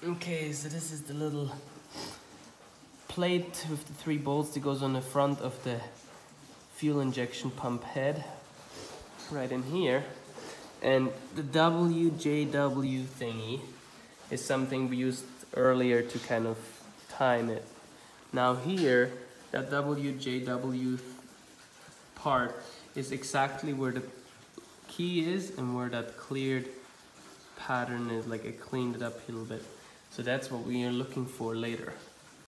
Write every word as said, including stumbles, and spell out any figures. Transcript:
Okay, so this is the little plate with the three bolts that goes on the front of the fuel injection pump head, right in here. And the W J W thingy is something we used earlier to kind of time it. Now here, that W J W part is exactly where the key is and where that cleared pattern is, like I cleaned it up a little bit. So that's what we are looking for later.